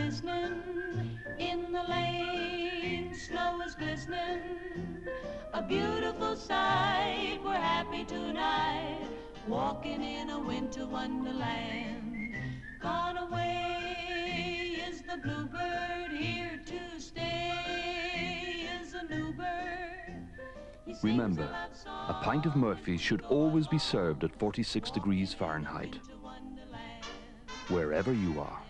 listening. In the lane, snow is glistening. A beautiful sight, we're happy tonight, walking in a winter wonderland. Gone away is the bluebird, here to stay is a new bird. Remember, a pint of Murphy's should always be served at 46 degrees Fahrenheit, wherever you are.